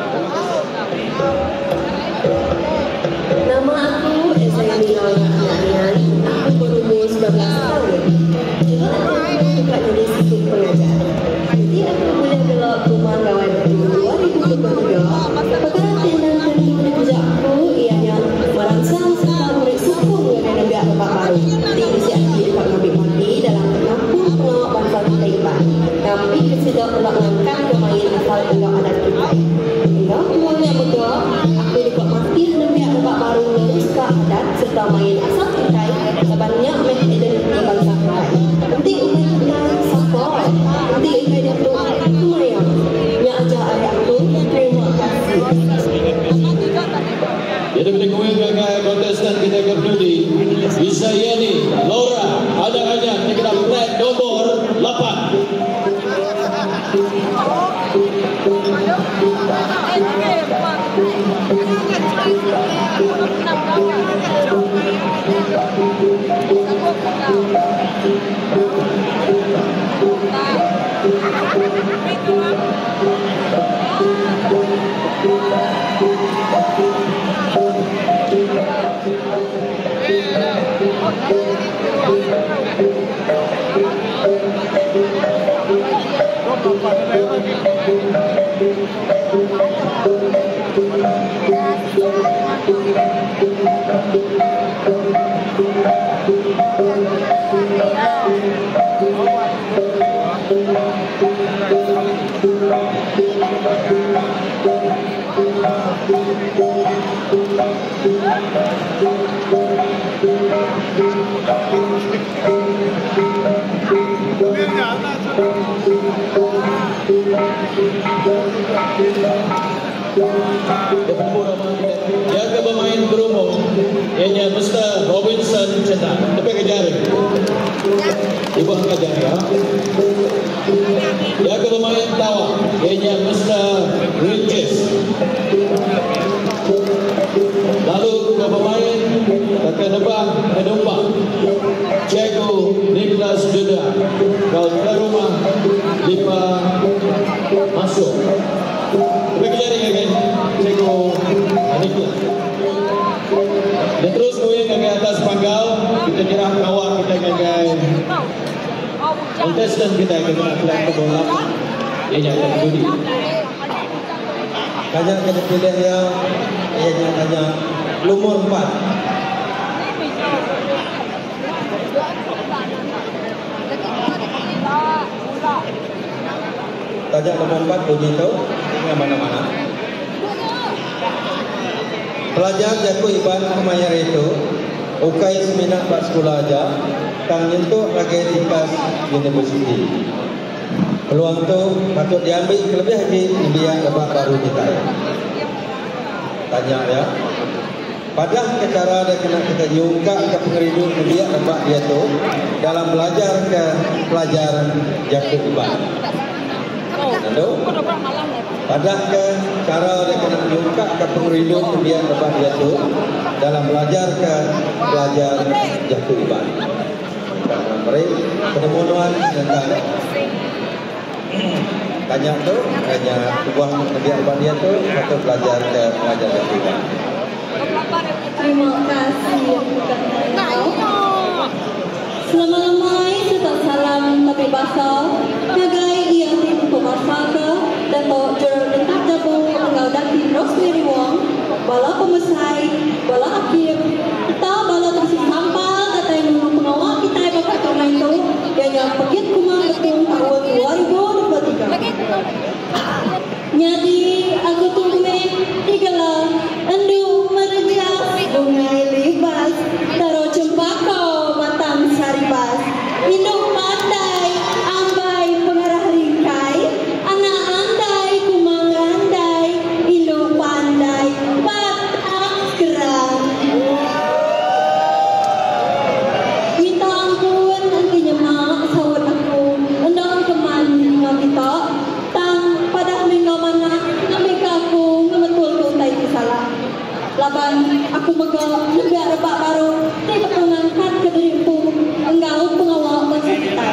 [SPEAKER 5] Nama aku Ezani Al-Rahman. Aku berumur 19 tahun. Jadi aku bukan jadi sikap pengajar. Jadi aku boleh belok rumah kawan 2023. Perkara tindakan tentu kerja aku ianya merangsang serta memberi sokong dengan negara Bapak Baru di inisiatif Pak Nabi Mandi dalam menampung pengawal bangsa kita Iban. Kami bersedia untuk mengangkat pemain asal enggak adat kita. Enggak semuanya betul. Aku juga masih negara Bapak Baru meneruskan adat serta main asal kita sebanyak identiti bangsa kita. Penting kita support. Penting kita itu semuanya. Yang ajar ayah aku terima kasih.
[SPEAKER 1] Jadi kita kuih ke kontestan kita berdudi Isayani Laura ada kita flag nomor 8. Jaga pemain berumur ianya Mr. Robinson Cetak. Tepi ke jari. Ibu angkat jari ya. Jaga pemain tawak ianya Mr. Riches. Lalu ke pemain akan nebang penumpang Cikgu Nicholas Juda kau ke rumah Lipa masuk bagi jaring again Cikgu Nicholas dan terus goyang ke atas panggal kita kira kawat kita gagai contestant kita kena flag ke bola ia jangan berdiri
[SPEAKER 3] Kajang kena pilih yang ianya hanya lumur 4. Tajak lumur 4 bunyi tu dengan mana-mana. Pelajar Jaku Iban Kumayar itu ukai seminat buat sekolah aja kang nyentuh lagi tingkat universiti. Peluang tu patut diambil lebih lagi biar dapat baru kita. Tanya ya. Pada cara dia kena kita jungkak ke pengeridu dia dapat dia tu dalam belajar ke pelajaran Jaku Iban. Lalu pada ke cara dia kena jungkak ke pengeridu dia dapat dia tu dalam belajar ke pelajar Jaku Iban. Mereka penemuan tentang tanya tu hanya sebuah kebiasaan dia tu atau belajar ke pelajar Jaku Iban.
[SPEAKER 2] Terima kasih selama-lamai serta salam tapi basah nagai ia tim pemasaka Dato' Jurul Lentap Jabu Enggau Daki Rosemary Wong bala pemesai bala akhir kita bala tersih sampal kata yang menunggu pengawal kita yang bakal kemain itu yang pekit kumang betul tahun 2023 nyadi aku tunggu digelar endu merejas bungai libas taro cempaka matang saribas induk pandai ambai pengarah ringkai anak andai kumang andai induk pandai batak gerang minta ampun nantinya mak sawat aku endang keman ngabita tang pada minggu mana ngambil aku ngebetul tu tai salah laban aku mega lebih rebak baru di petungangkan ke diriku enggau pengawal masa kita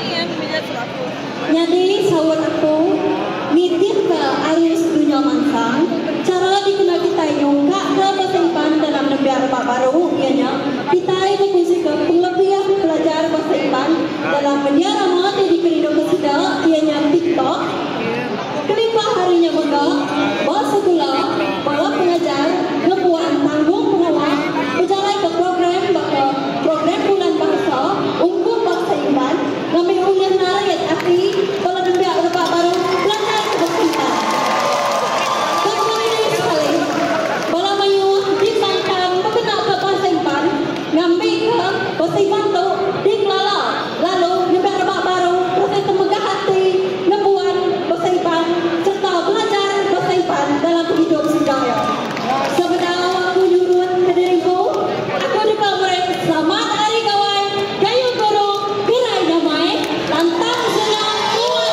[SPEAKER 2] jadi sawat aku nitip ke arus dunia mansang cara dikenal kita nyongkak ke bahasa Iban dalam lebih rebak baru ianya kita berfungsi ke penglebihan belajar bahasa Iban dalam media ramah di keridok kesida ianya TikTok kelima harinya mega bahasa gula bala pengajar ngebuat tanggung pengawal berjalan ke program bulan bahasa unggul bahasa Iban ngambil ulian narayat akhir bala dembak rebak baru belajar ke bahasa Iban kemudian sekali bala mayu disangkan mengenal ke bahasa Iban ngambil ke bahasa Iban tu dikelala lalu dembak rebak baru proses temegah hati ngebuat bahasa Iban serta belajar bahasa Iban dalam hidup sedaya. Sebenarnya aku nyurun ke diriku, aku dikabarin selamat hari kawan, gayu guru, gerai damai, lantang senang kuat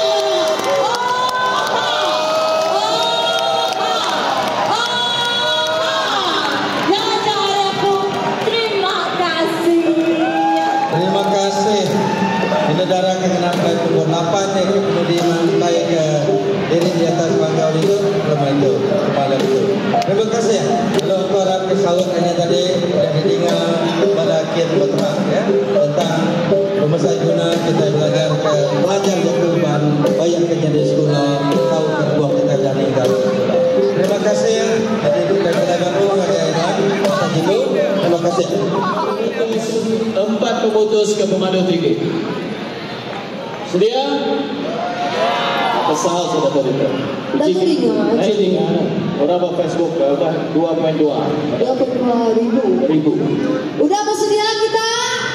[SPEAKER 2] jangan cari aku, terima kasih.
[SPEAKER 3] Terima kasih. Negara kenal baik pukul 8 yang kemudian sampai ke diri di atas bangkau itu rumah itu malam itu. Terima kasih. Kalau kau harap kesawutannya tadi sudah didengar pada akhir berterang ya tentang pemesan guna kita belajar ke pelajar Jaku Iban banyak kerja di sekolah tahu kebuah kita jadi dari sekolah. Terima kasih ya. Jadi kita belajar uang ada Iban. Terima kasih.
[SPEAKER 1] 4 pemutus ke pemandu tinggi. Sedia? Kesal sudah tadi.
[SPEAKER 2] Dah tinggal.
[SPEAKER 1] Tinggal. Berapa Facebook? Udah 2.2 ribu.
[SPEAKER 2] Udah bersedia kita?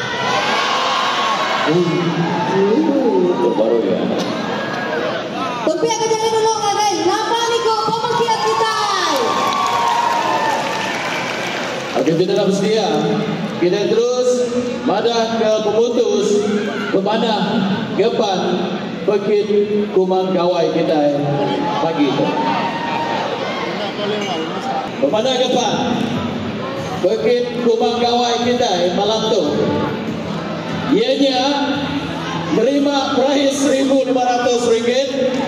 [SPEAKER 1] Itu baru ya.
[SPEAKER 2] Tapi agak jangan dulu guys. Lapa nih kok pemakian kita.
[SPEAKER 1] Oke, kita dah bersedia. Kita terus madah ke pemutus pemanah depan Bukit Kumang Gawai kita pagi itu. Pemanah depan Bukit Kumang Gawai kita malam tu. Ianya menerima prize RM1,500.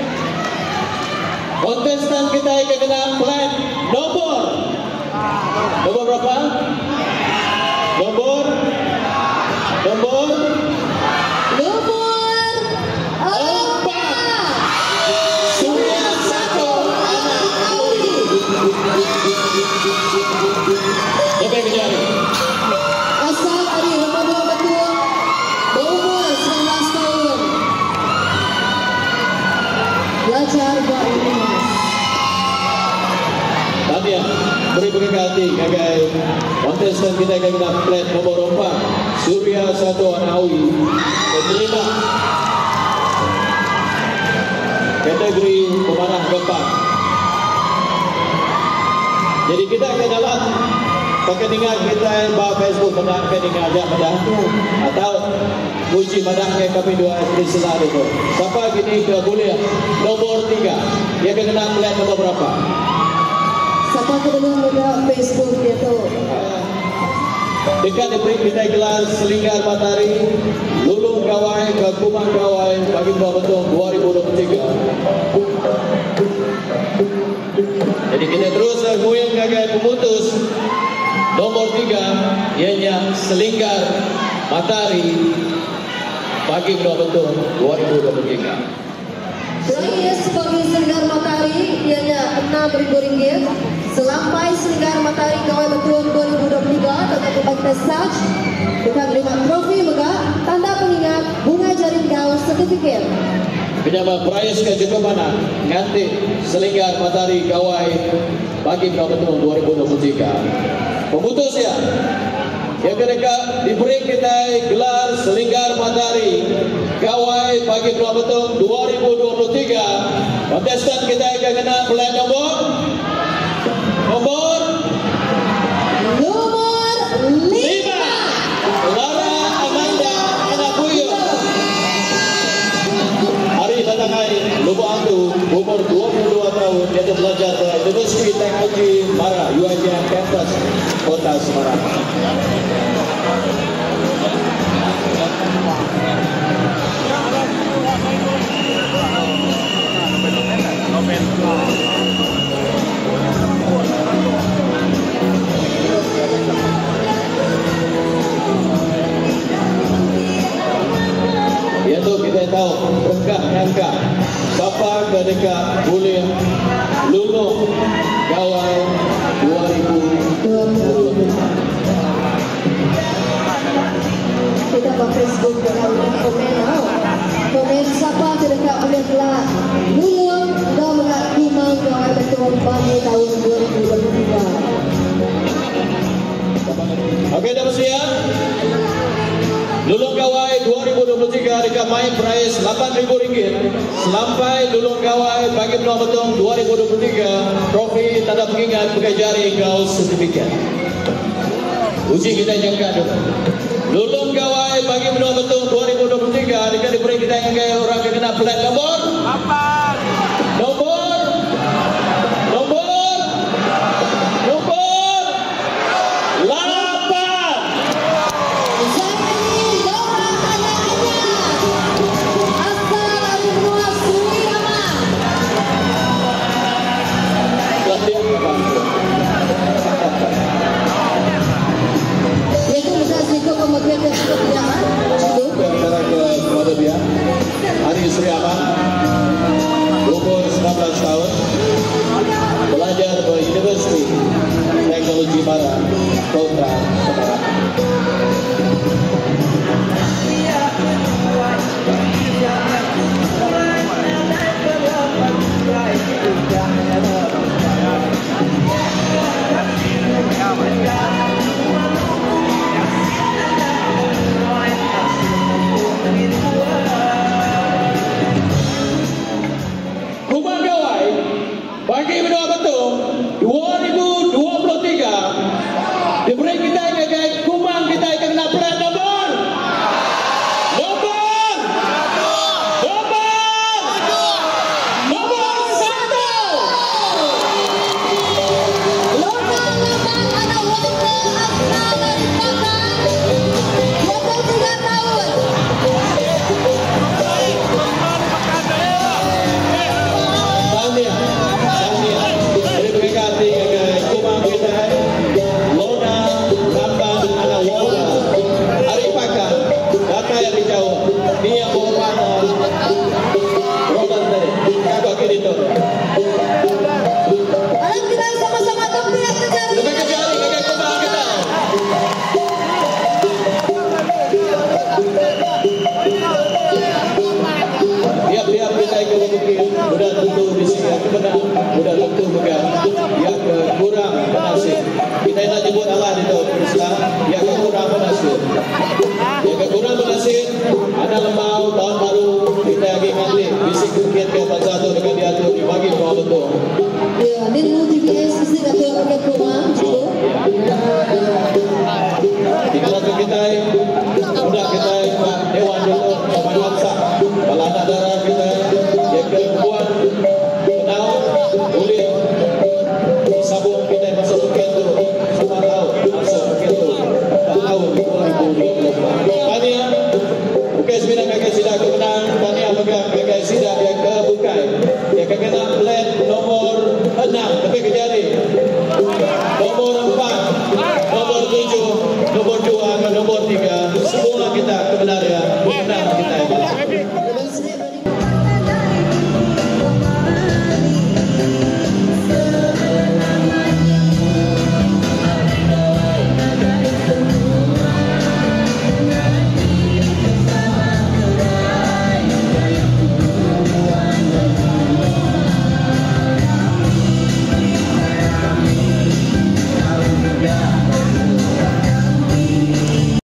[SPEAKER 1] Kontestan kita akan kena plat nombor berapa? Nombor 4. Surya Satu Anak Awi. Siapa yang kejar?
[SPEAKER 6] Asal dari nomor 2 betul, berumur 19 tahun, belajar berilmu.
[SPEAKER 1] Tadi beri berkati kagai kontestan kita akan kena plat nomor 4 Surya Satu Anak Awi menerima kategori pemanah gempa. Jadi kita akan dalam perkendingan kita bahawa Facebook menang perkendingan ajak menang atau uji menangnya kami dua di selalu itu. Sampai gini ke kuliah nomor 3 dia akan kena plat nomor berapa?
[SPEAKER 6] Siapa kedua muda Facebook dia tu?
[SPEAKER 1] Dekat diberi kita gelar Selingkar Matahari Lulung Gawai ke Kumang Gawai bagi betul 2023. Jadi kita terus goyang gagal pemutus nomor 3 ianya Selingkar Matahari bagi betul 2023.
[SPEAKER 6] Prize bagi Selingkar Matahari ianya RM6,000. Selampai Selingkar Matahari Gawai Betul 2023 tetap dipakai touch dengan 5 trofi mega tanda pengingat bunga jaring gaul sertifikat.
[SPEAKER 1] Penyama prize ke juga mana? Nganti Selingkar Matahari Gawai bagi betul 2023. Pemutus ya. Yang kedua diberi kita gelar Selingkar Matahari Gawai bagi betul 2023. Kontestan kita akan kena plat nomor
[SPEAKER 6] 5.
[SPEAKER 1] Lara Amanda Anak Buyo. Hari Batangai Lubuk Antu umur 22 tahun dia belajar di Universiti Teknologi Mara UITM Campus Kota Semarang. Iaitu kita tahu berkah nyangka siapa kedekat boleh lulung Gawai 2020.
[SPEAKER 6] Kita buat Facebook dengan komen komen siapa kedekat boleh telah lulung dan Kumang Gawai Betul bagi tahun 2023.
[SPEAKER 1] Okey, dah bersiap? Lulung Gawai 2023 dekat main prize RM8,000. Selampai Lulung Gawai bagi peluang betul 2023 trofi tanda pengingat pakai jari gaul sertifikat. Uji kita jangka dulu. Lulung Gawai bagi peluang betul 2023 dekat diberi kita yang orang yang kena plat nomor 8. Nomor 8. Hari Sri Aman umur 19 tahun belajar di Universiti Teknologi Mara Kota Semarang. Kumang Gawai bagi betul 2023 diberi kita